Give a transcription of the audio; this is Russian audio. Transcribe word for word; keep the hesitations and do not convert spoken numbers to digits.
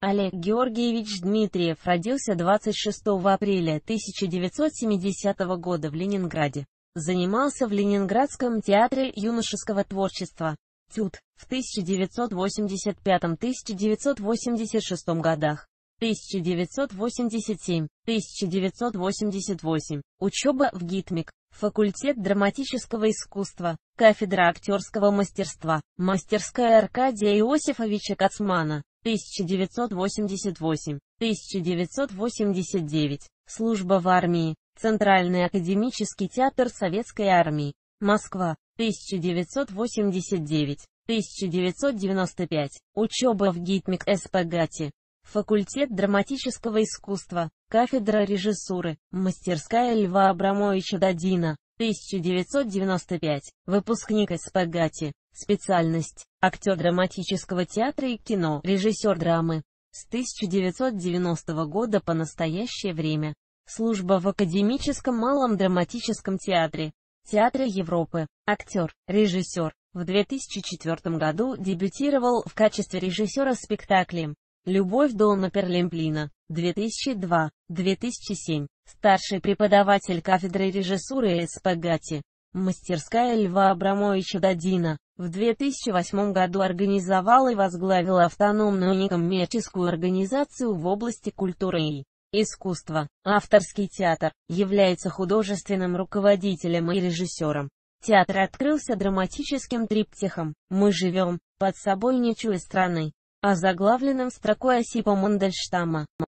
Олег Георгиевич Дмитриев родился двадцать шестого апреля тысяча девятьсот семидесятого года в Ленинграде. Занимался в Ленинградском театре юношеского творчества «ТЮТ» в тысяча девятьсот восемьдесят пятом — тысяча девятьсот восемьдесят шестом годах, тысяча девятьсот восемьдесят седьмой — тысяча девятьсот восемьдесят восьмой. Учеба в ГИТМИК, факультет драматического искусства, кафедра актерского мастерства, мастерская Аркадия Иосифовича Кацмана, тысяча девятьсот восемьдесят восьмой — тысяча девятьсот восемьдесят девятый. Служба в армии, Центральный академический театр Советской армии, Москва, тысяча девятьсот восемьдесят девятый — тысяча девятьсот девяносто пятый. Учеба в ГИТМИК СПГАТИ, факультет драматического искусства, кафедра режиссуры, мастерская Льва Абрамовича Додина, тысяча девятьсот девяносто пятый. Выпускник СПГАТИ, специальность актер драматического театра и кино, режиссер драмы. С тысяча девятьсот девяностого года по настоящее время. Служба в Академическом малом драматическом театре, Театре Европы. Актер, режиссер. В две тысячи четвёртом году дебютировал в качестве режиссера спектаклем «Любовь Дона Перлемплина», две тысячи второй — две тысячи седьмой. Старший преподаватель кафедры режиссуры СПГАТИ, мастерская Льва Абрамовича Додина. В две тысячи восьмом году организовал и возглавил автономную некоммерческую организацию в области культуры и искусства. Авторский театр. Является художественным руководителем и режиссером. Театр открылся драматическим триптихом «Мы живем, под собой не чуя страны», озаглавленным строкой Осипа Мандельштама.